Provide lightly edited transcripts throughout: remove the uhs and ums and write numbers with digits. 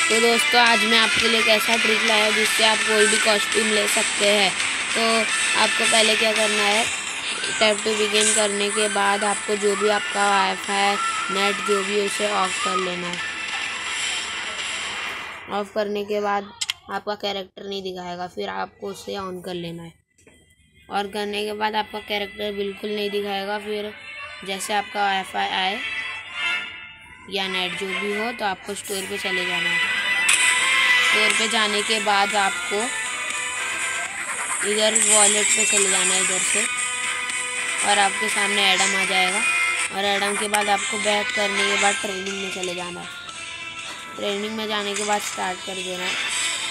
तो दोस्तों आज मैं आपके लिए एक ऐसा ट्रिक लाया जिससे आप कोई भी कॉस्ट्यूम ले सकते हैं। तो आपको पहले क्या करना है, टैप टू बिगिन करने के बाद आपको जो भी आपका वाईफाई नेट जो भी उसे ऑफ कर लेना है। ऑफ करने के बाद आपका कैरेक्टर नहीं दिखाएगा, फिर आपको उसे ऑन कर लेना है। और करने के बाद आपका कैरेक्टर बिल्कुल नहीं दिखाएगा। फिर जैसे आपका वाईफाई आए या नेट जो भी हो तो आपको स्टोर पे चले जाना है। स्टोर पे जाने के बाद आपको इधर वॉलेट पे चले जाना है इधर से, और आपके सामने एडम आ जाएगा। और एडम के बाद आपको बैक करने के बाद ट्रेनिंग में चले जाना है। ट्रेनिंग में जाने के बाद स्टार्ट कर देना है।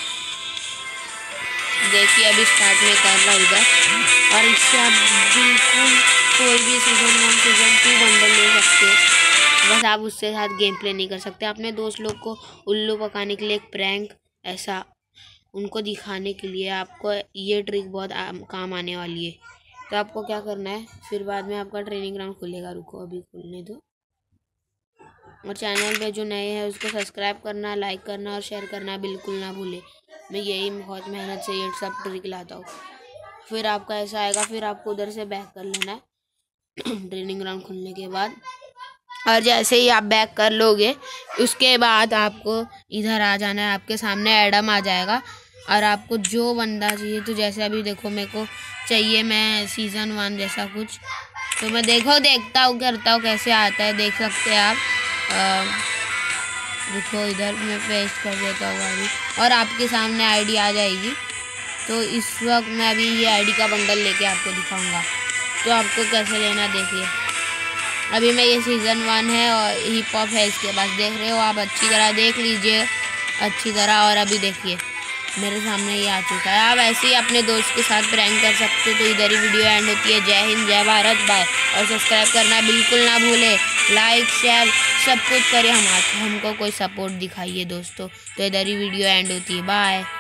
देखिए अभी स्टार्ट में कर रहा इधर। और इससे आप बिल्कुल कोई भी सीज़न 1 सीज़न 2 बंडल ले सकते हो, बस आप उसके साथ गेम प्ले नहीं कर सकते। अपने दोस्त लोग को उल्लू पकाने के लिए एक प्रैंक ऐसा उनको दिखाने के लिए आपको ये ट्रिक बहुत काम आने वाली है। तो आपको क्या करना है, फिर बाद में आपका ट्रेनिंग ग्राउंड खुलेगा, रुको अभी खुलने दो। और चैनल पे जो नए हैं उसको सब्सक्राइब करना, लाइक करना और शेयर करना बिल्कुल ना भूले। मैं यही बहुत मेहनत से ये सब ट्रिक लाता हूँ। फिर आपका ऐसा आएगा, फिर आपको उधर से बैक कर लेना है ट्रेनिंग ग्राउंड खुलने के बाद। और जैसे ही आप बैक कर लोगे उसके बाद आपको इधर आ जाना है। आपके सामने एडम आ जाएगा और आपको जो बंदा चाहिए, तो जैसे अभी देखो मेरे को चाहिए मैं सीज़न 1 जैसा कुछ, तो मैं देखता हूँ करता हूँ कैसे आता है, देख सकते हैं आप। देखो इधर मैं पेस्ट कर देता हूँ अभी, और आपके सामने आईडी आ जाएगी। तो इस वक्त मैं अभी ये आईडी का बंडल लेके आपको दिखाऊंगा। तो आपको कैसे लेना देखिए। अभी मैं ये सीज़न 1 है और हिप हॉप है इसके पास, देख रहे हो आप, अच्छी तरह देख लीजिए अच्छी तरह। और अभी देखिए मेरे सामने ये आ चुका है। आप ऐसे ही अपने दोस्त के साथ प्रैंक कर सकते हो। तो इधर ही वीडियो एंड होती है। जय हिंद, जय भारत, बाय। और सब्सक्राइब करना बिल्कुल ना भूले, लाइक शेयर सब कुछ करें, हमको कोई सपोर्ट दिखाइए दोस्तों। तो इधर ही वीडियो एंड होती है, बाय।